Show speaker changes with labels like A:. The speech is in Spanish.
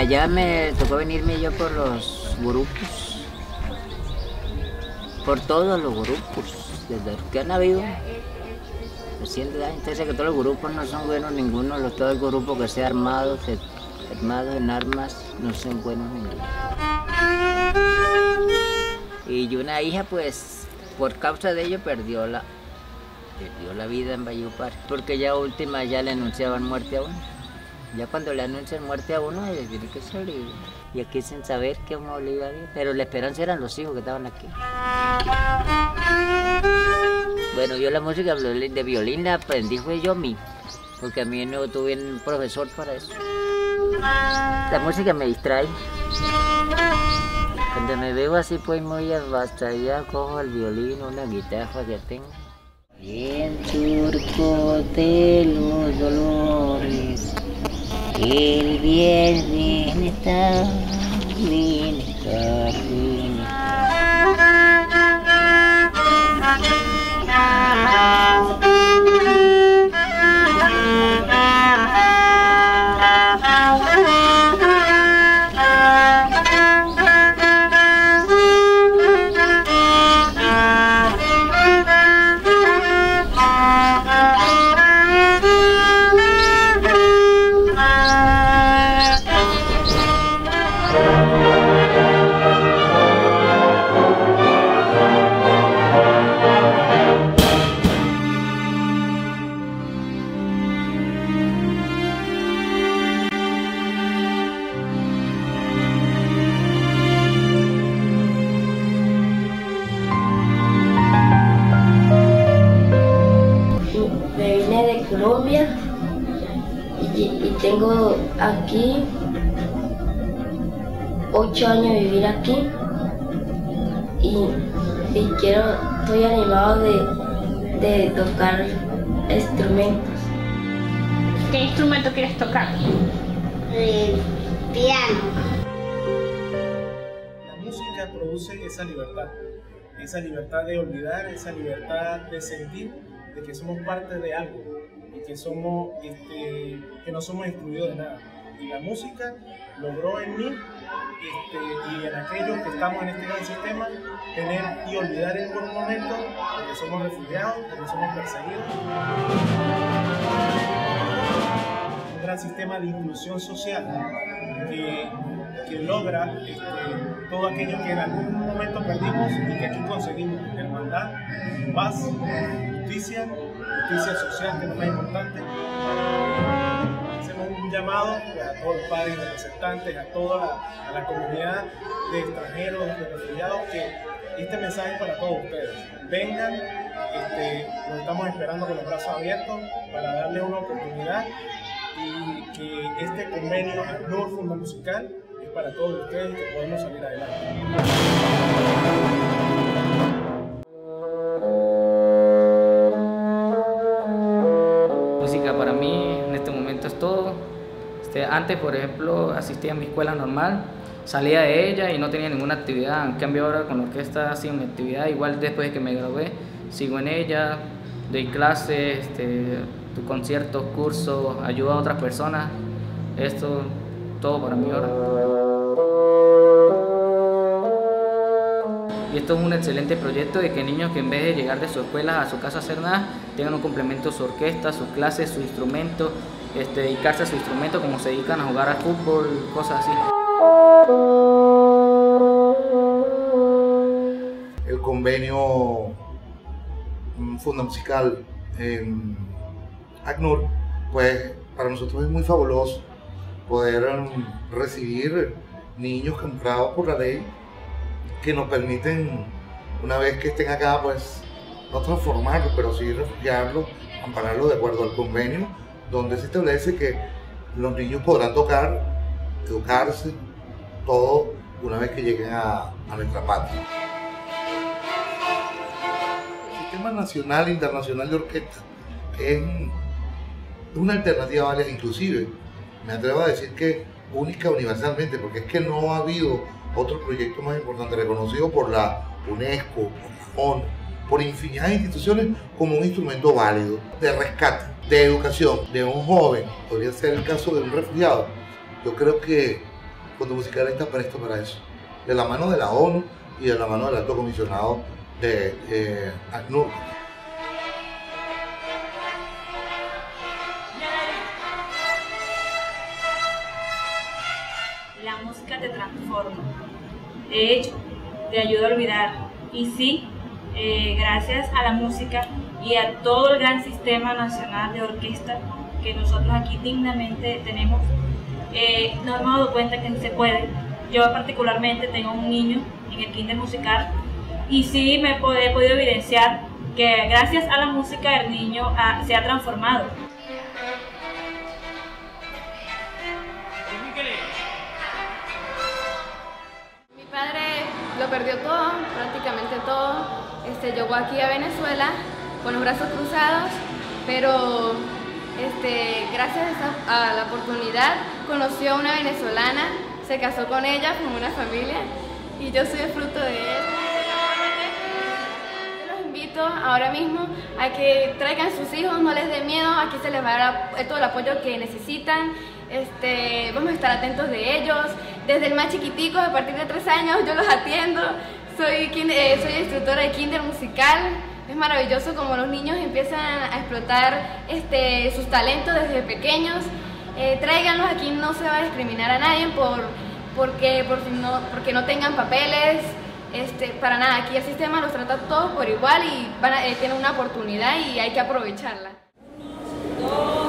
A: allá me tocó venirme yo por los grupos, por todos los grupos, desde los que han habido. Entonces que todos los grupos no son buenos ninguno, todo el grupo que sea armado en armas, no son buenos ninguno. Y una hija pues por causa de ello perdió la vida en Valledupar, porque ya última ya le anunciaban muerte a uno. Ya cuando le anuncian muerte a uno, tiene que salir. Y aquí sin saber que uno le iba a ir. Pero la esperanza eran los hijos que estaban aquí. Bueno, yo la música de violín la aprendí fue yo mismo, porque a mí no tuve un profesor para eso. La música me distrae. Cuando me veo así pues muy abastada, cojo el violín, una guitarra que tengo. En surco de los dolores, el viernes está en el jardín.
B: Colombia y tengo aquí 8 años de vivir aquí y estoy animado de tocar instrumentos.
C: ¿Qué instrumento quieres tocar?
D: El piano.
E: La música produce esa libertad de olvidar, esa libertad de sentir de que somos parte de algo y que no somos excluidos de nada. Y la música logró en mí y en aquellos que estamos en este gran sistema tener y olvidar por un momento de que somos refugiados, de que somos perseguidos. Un gran sistema de inclusión social que logra todo aquello que en algún momento perdimos y que aquí conseguimos: hermandad, paz, justicia social, que es lo más importante. Hacemos un llamado a todos los padres representantes, a toda la comunidad de extranjeros, de refugiados, que este mensaje es para todos ustedes. Vengan, los estamos esperando con los brazos abiertos para darles una oportunidad, y que este convenio ACNUR Fundamusical es para todos ustedes y que podemos salir adelante.
F: Música para mí en este momento es todo. Antes, por ejemplo, asistía a mi escuela normal, salía de ella y no tenía ninguna actividad. En cambio ahora con la orquesta sigo mi actividad, igual después de que me gradué, sigo en ella, doy clases, conciertos, cursos, ayudo a otras personas. Esto, todo para mí ahora. Y esto es un excelente proyecto de que niños que en vez de llegar de su escuela a su casa a hacer nada, tengan un complemento a su orquesta, sus clases, su instrumento, dedicarse a su instrumento como se dedican a jugar al fútbol, cosas así.
G: El convenio Fundamusical ACNUR, pues para nosotros es muy fabuloso poder recibir niños comprados por la ley, que nos permiten, una vez que estén acá, pues no transformarlos, pero sí refugiarlos, ampararlos de acuerdo al convenio, donde se establece que los niños podrán tocar, educarse, todo una vez que lleguen a nuestra patria. El sistema nacional e internacional de orquesta es una alternativa válida, inclusive me atrevo a decir que única universalmente, porque es que no ha habido otro proyecto más importante reconocido por la UNESCO, por la ONU, por infinidad de instituciones como un instrumento válido de rescate, de educación de un joven. Podría ser el caso de un refugiado. Yo creo que Fondo Musical está presto para eso, de la mano de la ONU y de la mano del Alto Comisionado de ACNUR.
H: La música te transforma, de hecho, te ayuda a olvidar. Y sí, gracias a la música y a todo el gran sistema nacional de orquesta que nosotros aquí dignamente tenemos, nos hemos dado cuenta que se puede. Yo particularmente tengo un niño en el kinder musical y sí he podido evidenciar que gracias a la música el niño se ha transformado.
I: Mi padre lo perdió todo, prácticamente todo. Llegó aquí a Venezuela con los brazos cruzados, pero gracias a la oportunidad conoció a una venezolana, se casó con ella, formó una familia y yo soy el fruto de él. Yo los invito ahora mismo a que traigan sus hijos, no les dé miedo, aquí se les va a dar todo el apoyo que necesitan. Vamos a estar atentos de ellos, desde el más chiquitico, a partir de 3 años yo los atiendo, soy instructora de kinder musical. Es maravilloso como los niños empiezan a explotar sus talentos desde pequeños. Tráiganlos, aquí no se va a discriminar a nadie porque no tengan papeles, para nada. Aquí el sistema los trata todos por igual y tienen una oportunidad y hay que aprovecharla.